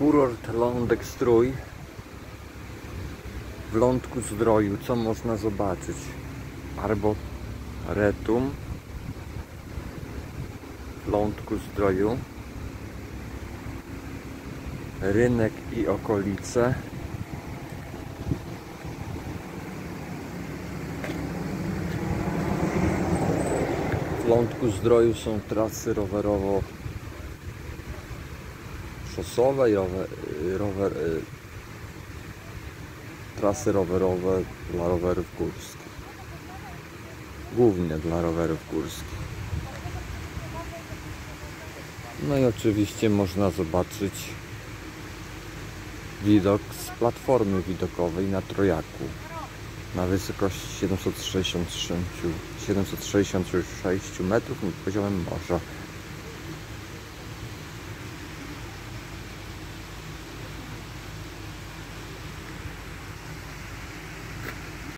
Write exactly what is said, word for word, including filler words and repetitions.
Kurort Lądek-Zdrój. W Lądku-Zdroju co można zobaczyć? Arboretum w Lądku-Zdroju, rynek i okolice, w Lądku-Zdroju są trasy rowerowo szosowe i rower, rower, trasy rowerowe dla rowerów górskich, głównie dla rowerów górskich. No i oczywiście można zobaczyć widok z platformy widokowej na Trojaku na wysokości siedemset sześćdziesiąt sześć metrów nad poziomem morza.